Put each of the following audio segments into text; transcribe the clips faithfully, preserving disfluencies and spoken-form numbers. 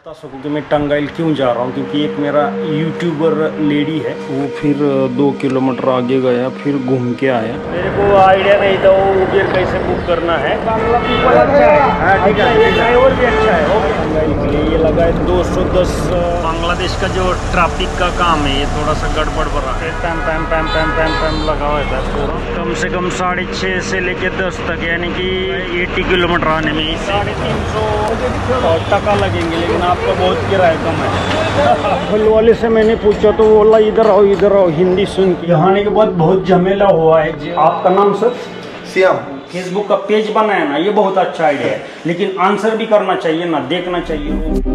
बता सकूं कि मैं टंगाइल क्यों जा रहा हूं, क्योंकि एक मेरा यूट्यूबर लेडी है, वो फिर दो किलोमीटर आगे गया, फिर घूम के आया। मेरे को आइडिया नहीं था वो उबेर कैसे बुक करना है। बांग्ला पीपल अच्छा है, ठीक है, ये ड्राइवर भी अच्छा है। ओके, टंगाइल के लिए ये लगा है दो सौ दस। बांग्लादेश का जो ट्रैफिक का काम है ये थोड़ा सा गड़बड़ बड़ा है। पैम पैम पैम पैम पैम पैम लगा हुआ है पूरा। कम से कम साढ़े छः से लेके दस तक, यानी कि अस्सी किलोमीटर आने में साढ़े तीन सौ टका लगेंगे, लेकिन आपका बहुत किराया कम है। फल वाले से मैंने पूछा तो वो बोला इधर आओ इधर आओ, हिंदी सुन के। यहाँ आने के बाद बहुत झमेला हुआ है। आपका नाम सर? श्याम। फेसबुक का पेज बनाया ना, ये बहुत अच्छा आइडिया है, लेकिन आंसर भी करना चाहिए ना, देखना चाहिए।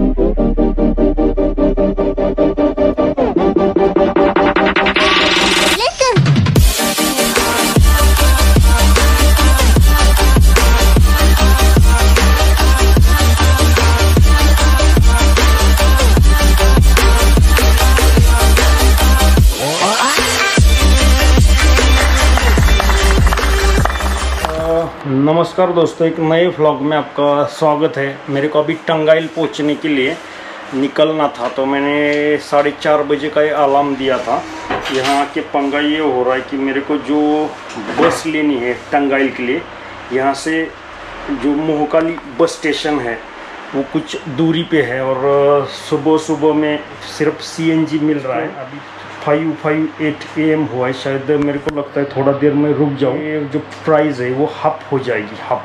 नमस्कार दोस्तों, एक नए व्लॉग में आपका स्वागत है। मेरे को अभी टंगाइल पहुंचने के लिए निकलना था, तो मैंने साढ़े चार बजे का अलार्म दिया था। यहाँ के पंगा ये हो रहा है कि मेरे को जो बस लेनी है टंगाइल के लिए, यहाँ से जो मोहकाली बस स्टेशन है वो कुछ दूरी पे है, और सुबह सुबह में सिर्फ सीएनजी मिल रहा है। अभी five five eight A M हुआ है, शायद मेरे को लगता है थोड़ा देर में रुक जाऊँ। ये जो प्राइस है वो हाफ हो जाएगी, हाफ,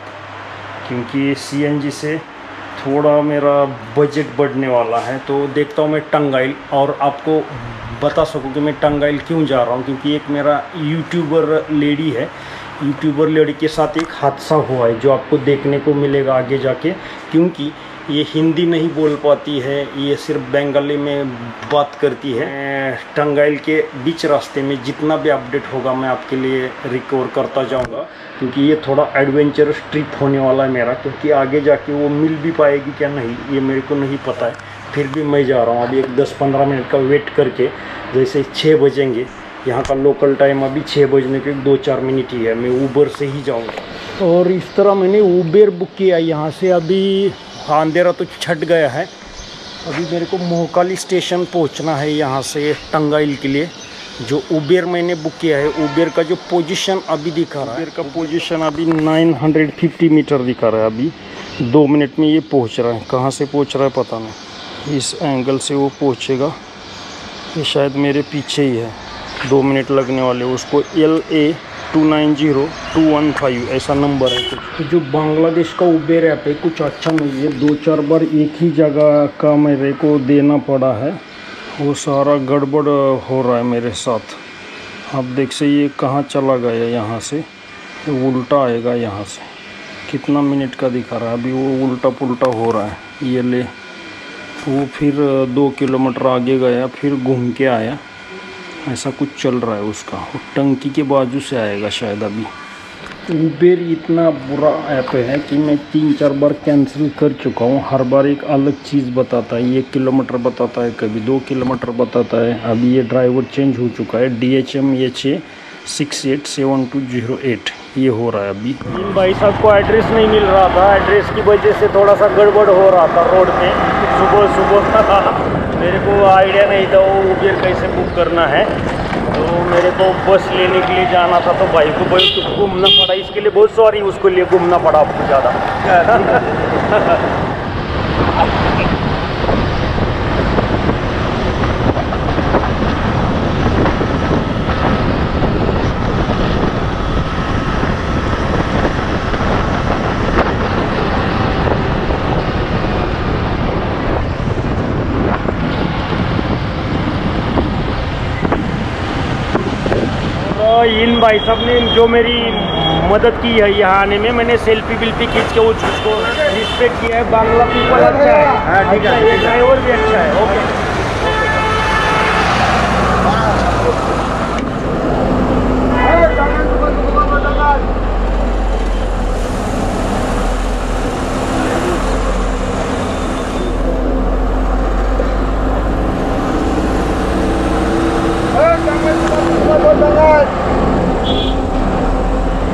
क्योंकि सीएनजी से थोड़ा मेरा बजट बढ़ने वाला है। तो देखता हूँ मैं टंगाइल, और आपको बता सकूँ कि मैं टंगाइल क्यों जा रहा हूँ, क्योंकि एक मेरा यूट्यूबर लेडी है, यूट्यूबर लेडी के साथ एक हादसा हुआ है जो आपको देखने को मिलेगा आगे जाके। क्योंकि ये हिंदी नहीं बोल पाती है, ये सिर्फ बंगाली में बात करती है। टंगाइल के बीच रास्ते में जितना भी अपडेट होगा मैं आपके लिए रिकवर करता जाऊंगा, क्योंकि ये थोड़ा एडवेंचरस ट्रिप होने वाला है मेरा। क्योंकि आगे जाके वो मिल भी पाएगी क्या नहीं ये मेरे को नहीं पता है, फिर भी मैं जा रहा हूँ। अभी एक दस पंद्रह मिनट का वेट करके, जैसे छः बजेंगे, यहाँ का लोकल टाइम अभी छः बजने के दो चार मिनट ही है, मैं ऊबर से ही जाऊँगा। और इस तरह मैंने ऊबर बुक किया यहाँ से। अभी अंधेरा तो छट गया है, अभी मेरे को मोहकाली स्टेशन पहुंचना है यहाँ से टंगाइल के लिए। जो उबेर मैंने बुक किया है, उबेर का जो पोजीशन अभी दिखा रहा है, उबेर का पोजीशन अभी नौ सौ पचास मीटर दिखा रहा है। अभी दो मिनट में ये पहुंच रहा है। कहाँ से पहुंच रहा है पता नहीं, इस एंगल से वो पहुंचेगा। ये शायद मेरे पीछे ही है, दो मिनट लगने वाले। उसको L A two nine zero two one five ऐसा नंबर है कुछ। जो बांग्लादेश का उबेर ऐप है कुछ अच्छा नहीं है, दो चार बार एक ही जगह का मेरे को देना पड़ा है, वो सारा गड़बड़ हो रहा है मेरे साथ। आप देख से ये कहाँ चला गया, यहाँ से तो उल्टा आएगा। यहाँ से कितना मिनट का दिखा रहा है, अभी वो उल्टा पुल्टा हो रहा है। ये ले वो फिर दो किलोमीटर आगे गया, फिर घूम के आया, ऐसा कुछ चल रहा है उसका। वो टंकी के बाजू से आएगा शायद। अभी उबेर इतना बुरा ऐप है कि मैं तीन चार बार कैंसिल कर चुका हूँ। हर बार एक अलग चीज़ बताता है, एक किलोमीटर बताता है, कभी दो किलोमीटर बताता है। अभी ये ड्राइवर चेंज हो चुका है, D H M H A six eight seven two zero eight ये हो रहा है अभी। इन भाई साहब को एड्रेस नहीं मिल रहा था, एड्रेस की वजह से थोड़ा सा गड़बड़ हो रहा था रोड पे सुबह सुबह। मेरे को आइडिया नहीं था वो उबेर कैसे बुक करना है, तो मेरे को बस लेने के लिए जाना था, तो भाई को बहुत घूमना पड़ा। इसके लिए बहुत सॉरी, उसके लिए घूमना पड़ा आपको ज़्यादा। इन भाई साहब ने जो मेरी मदद की है यहाँ आने में, मैंने सेल्फी बिल्फी खींच के वो चीज़ को रिस्पेक्ट किया है। बांग्ला पीपल अच्छा है, ठीक है, ये ड्राइवर भी अच्छा है। ओके,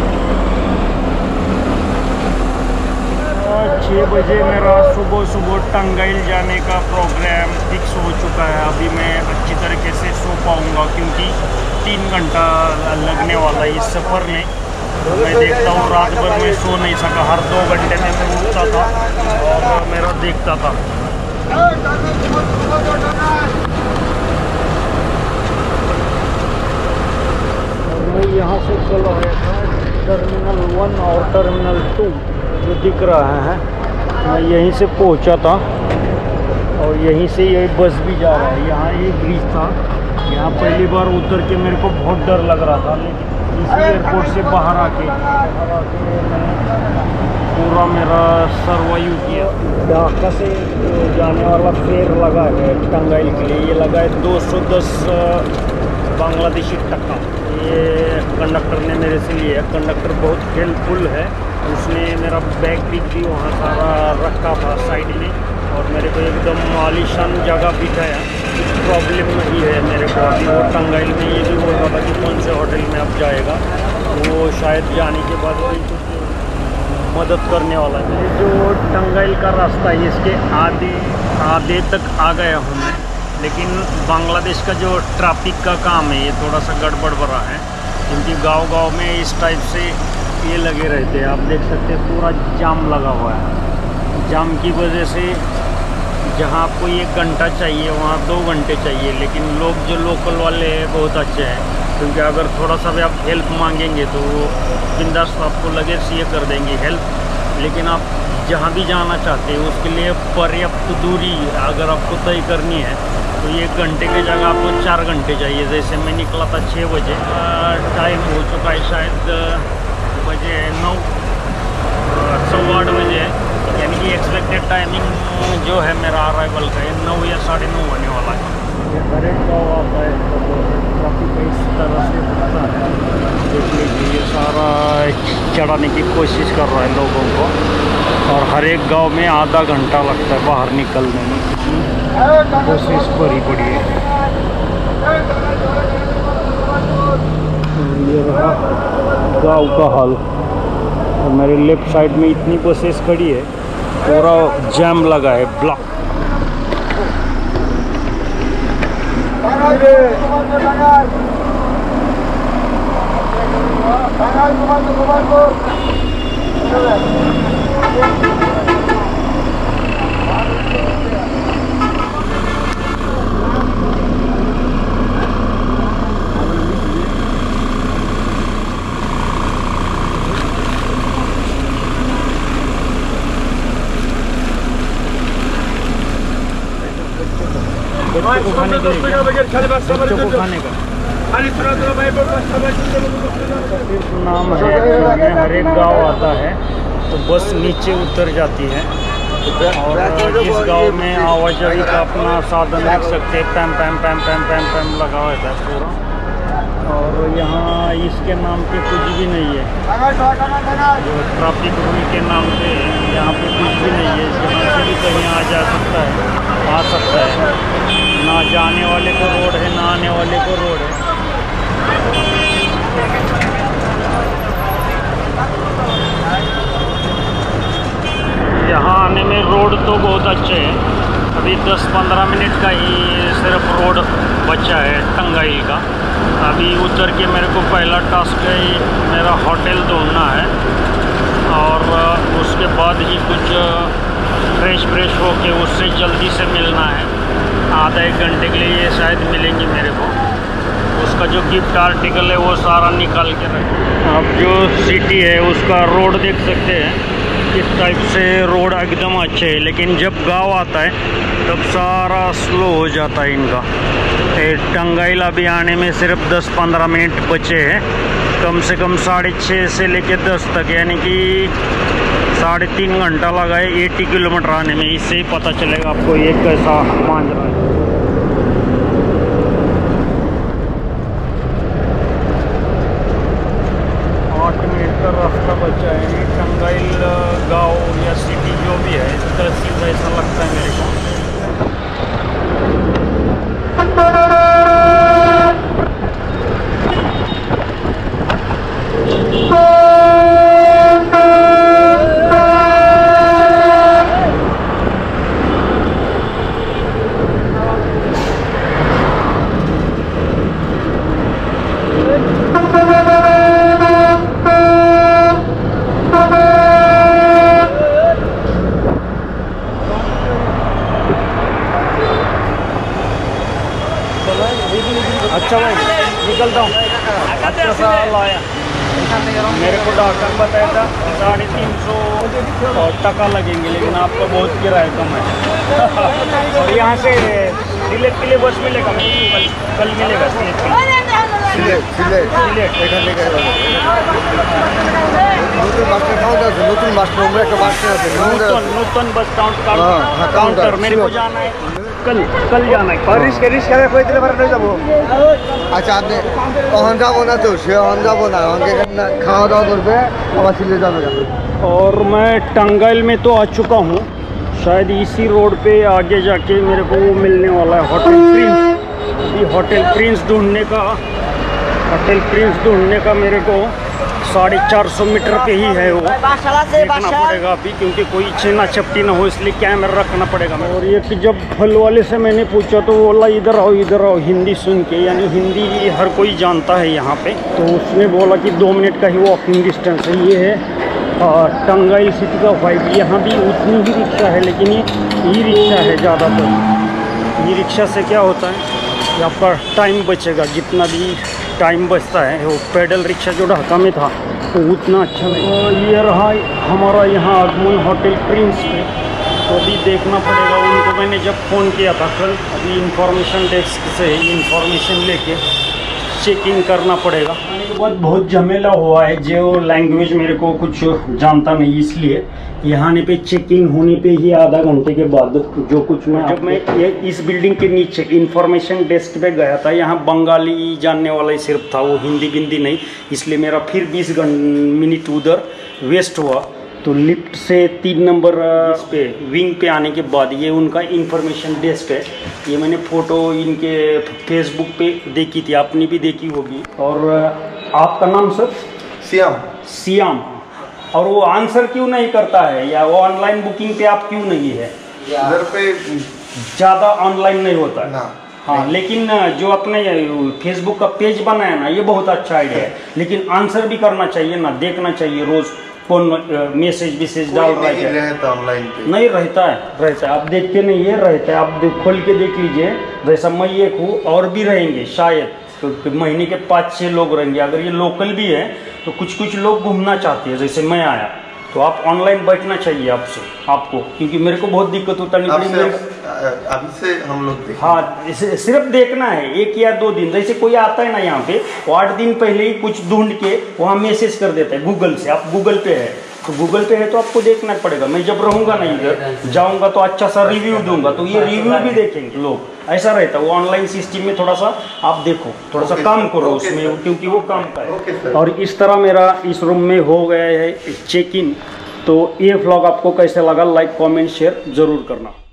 छः बजे मेरा सुबह सुबह टंगाइल जाने का प्रोग्राम फिक्स हो चुका है। अभी मैं अच्छी तरीके से सो पाऊँगा क्योंकि तीन घंटा लगने वाला है इस सफ़र में। तो मैं देखता हूँ रात भर में सो नहीं सका, हर दो घंटे में मैं उठता था और मेरा देखता था। और मैं यहाँ से चल रहा था टर्मिनल वन और टर्मिनल टू जो दिख रहा है, मैं यहीं से पहुँचा था और यहीं से ये बस भी जा रहा है। यहाँ ये ब्रिज था, यहाँ पहली बार उतर के मेरे को बहुत डर लग रहा था, लेकिन इसी एयरपोर्ट से बाहर आके बाहर आके मैंने पूरा मेरा सर्वाइव किया। ढाका से जाने वाला फेयर लगा है टंगाइल के लिए, ये लगा है दो सौ दस बांग्लादेशी टका। ये कंडक्टर ने मेरे से लिया। कंडक्टर बहुत हेल्पफुल है, उसने मेरा बैग भी भी वहाँ सारा रखा था साइड में और मेरे को एकदम आलीशान जगह बिठाया। कुछ प्रॉब्लम नहीं है मेरे को। अभी वो टंगाइल में ये भी बोल रहा था कि कौन से होटल में अब जाएगा, वो शायद जाने के बाद भी कुछ मदद करने वाला है। ये जो टंगाइल का रास्ता है इसके आधे आधे तक आ गया हूँ मैं, लेकिन बांग्लादेश का जो ट्रैफिक का काम है ये थोड़ा सा गड़बड़ बड़ा है क्योंकि गांव-गांव में इस टाइप से ये लगे रहते हैं। आप देख सकते हैं पूरा जाम लगा हुआ है। जाम की वजह से जहाँ आपको एक घंटा चाहिए वहाँ दो घंटे चाहिए, लेकिन लोग जो लोकल वाले हैं बहुत अच्छे हैं क्योंकि अगर थोड़ा सा भी आप हेल्प मांगेंगे तो वो बिंदास आपको लगे से ये कर देंगे हेल्प। लेकिन आप जहाँ भी जाना चाहते हैं उसके लिए पर्याप्त दूरी अगर आपको तय करनी है तो एक घंटे की जगह आपको चार घंटे चाहिए। जैसे मैं निकला था छः बजे, टाइम हो चुका है शायद बजे नौ सवा आठ बजे, यानी कि एक्सपेक्टेड टाइमिंग जो है मेरा अराइवल का ये नौ या साढ़े नौ होने वाला है। ये हर एक गाँव आता है तो ट्रैफिक इस तरह से होता है। देख लीजिए ये सारा चढ़ाने की कोशिश कर रहा है लोगों को और हर एक गांव में आधा घंटा लगता है बाहर निकलने में। कोशिश भरी पड़ी है। ये रहा गांव का हाल और मेरे लेफ्ट साइड में इतनी बसेस खड़ी है, पूरा जैम लगा है, ब्लॉक। बच्चों को खाने बच्चों को खाने का नाम है। हर एक गांव आता है तो बस नीचे उतर जाती है और जिस गांव में आवाजाही का अपना साधन रख सकते हैं, पैम पैम पैम पैम पैम पैम लगा हुआ है पूरा। और यहाँ इसके नाम पे कुछ भी नहीं है, जो ट्रैफिक रूल के नाम पे यहाँ पे कुछ भी नहीं है। जहाँ से भी कहीं आ जा सकता है, आ सकता है। ना जाने वाले को रोड है, ना आने वाले को रोड है। यहाँ आने में रोड तो बहुत अच्छे हैं। अभी दस पंद्रह मिनट का ही सिर्फ रोड बचा है टंगाइल का। अभी उतर के मेरे को पहला टास्क है मेरा होटल ढूंढना है और उसके बाद ही कुछ फ्रेश फ्रेश होके उससे जल्दी से मिलना है। आधा एक घंटे के लिए ये शायद मिलेंगी मेरे को। उसका जो गिफ्ट आर्टिकल है वो सारा निकाल के रखें। अब जो सिटी है उसका रोड देख सकते हैं किस टाइप से रोड एकदम अच्छे है, लेकिन जब गांव आता है तब सारा स्लो हो जाता है इनका। टंगाइल अभी आने में सिर्फ दस पंद्रह मिनट बचे हैं, कम से कम साढ़े छः से लेके दस तक, यानी कि साढ़े तीन घंटा लगा है अस्सी किलोमीटर आने में। इससे ही पता चलेगा आपको ये कैसा मान रहा है। आठ मिनट का रास्ता बचा है। टंगाइल गांव या सिटी जो भी है तहसील ऐसा लगता है मेरे को। अच्छा भाई निकलता हूँ। अच्छा सा लाया, मेरे को डॉक्टर बताया था साढ़े तीन सौ टका लगेंगे, लेकिन आपका बहुत किराया कम है। और यहाँ से सिलेट के लिए बस मिलेगा, कल कल मिलेगा सिलेट के लिए। সিলেট সিলেট সিলেট এখান থেকে নতুন বাসটা কাউন্টার আছে, নতুন বাসটা আমরা একটা বাসটা আছে नूतन नूतन बस काउंट हाँ, हाँ, काउंटर काउंटर, मेरे को सिलेट। जाना है कल कल जाना है। আর রিস্কা রিস্কা করে দিলে পারে নিয়ে যাবো। আচ্ছা আপনি কখন যাবো না তো সে কখন যাবো না আমাকে এখানে খাওয়া দাওয়া করবে আবার সিলেট যাবে কেন। और मैं टंगाइल में तो आ चुका हूँ, शायद इसी रोड पे आगे जाके मेरे को वो मिलने वाला है होटल प्रिंस। अभी होटल प्रिंस ढूंढने का होटल प्रिंस ढूंढने का मेरे को साढ़े चार सौ मीटर पे ही है वो, देखना पड़ेगा अभी, क्योंकि कोई छेना चपटी ना हो इसलिए कैमरा रखना पड़ेगा। और ये कि जब फल वाले से मैंने पूछा तो वो बोला इधर आओ इधर आओ, हिंदी सुन के, यानी हिंदी हर कोई जानता है यहाँ पे। तो उसने बोला कि दो मिनट का ही वॉकिंग डिस्टेंस है। ये है टंगाइल सिटी का वाइब। यहाँ भी उतनी ही रिक्शा है, लेकिन ये ई रिक्शा है ज़्यादातर। ई रिक्शा से क्या होता है कि आपका टाइम बचेगा, जितना भी टाइम बचता है। वो पैडल रिक्शा जो ढाका में था तो उतना अच्छा नहीं। तो ये रहा हमारा यहाँ आगमन होटल प्रिंस पे। तो अभी देखना पड़ेगा उनको, मैंने जब फ़ोन किया था कल, अभी इंफॉर्मेशन डेस्क से इंफॉर्मेशन लेके चेकिंग करना पड़ेगा। आने के बाद बहुत झमेला हुआ है, जो लैंग्वेज मेरे को कुछ जानता नहीं, इसलिए यहाँ आने पे चेकिंग होने पे ही आधा घंटे के बाद जो कुछ मैं जब मैं ये इस बिल्डिंग के नीचे इंफॉर्मेशन डेस्क पे गया था, यहाँ बंगाली जानने वाला ही सिर्फ था, वो हिंदी बिंदी नहीं, इसलिए मेरा फिर बीस मिनट उधर वेस्ट हुआ। तो लिफ्ट से तीन नंबर इस पे विंग पे आने के बाद ये उनका इंफॉर्मेशन डेस्क है। ये मैंने फ़ोटो इनके फेसबुक पे देखी थी, आपने भी देखी होगी। और आपका नाम सर? सियाम। सियाम। और वो आंसर क्यों नहीं करता है, या वो ऑनलाइन बुकिंग पे आप क्यों नहीं है? इधर पे ज़्यादा ऑनलाइन नहीं होता है ना। हाँ, लेकिन जो अपने फेसबुक का पेज बनाया ना, ये बहुत अच्छा आइडिया है, लेकिन आंसर भी करना चाहिए ना, देखना चाहिए रोज़ कौन मैसेज मैसेज डाल रहा है। रहता ऑनलाइन पे नहीं रहता है, रहता है, आप देखते नहीं, ये रहता है, आप खोल के देख लीजिए। जैसा मैं एक हूँ, और भी रहेंगे शायद, तो महीने के पाँच छः लोग रहेंगे। अगर ये लोकल भी है तो कुछ कुछ लोग घूमना चाहते हैं, जैसे मैं आया, तो आप ऑनलाइन बैठना चाहिए आपसे आपको, क्योंकि मेरे को बहुत दिक्कत होता है। अभी से हम लोग हाँ, सिर्फ देखना है एक या दो दिन। जैसे कोई आता है ना यहाँ पे, वो आठ दिन पहले ही कुछ ढूंढ के वहाँ मैसेज कर देता है गूगल से। आप गूगल पे है तो गूगल पे है तो आपको देखना पड़ेगा। मैं जब रहूँगा ना इधर, जाऊँगा तो अच्छा सा रिव्यू दूंगा, तो ये रिव्यू भी देखेंगे लोग, ऐसा रहता है। वो ऑनलाइन सिस्टम में थोड़ा सा आप देखो, थोड़ा सा काम करो उसमें, क्योंकि वो काम का है। और इस तरह मेरा इस रूम में हो गया है चेक इन। तो ये व्लॉग आपको कैसे लगा, लाइक कमेंट शेयर ज़रूर करना।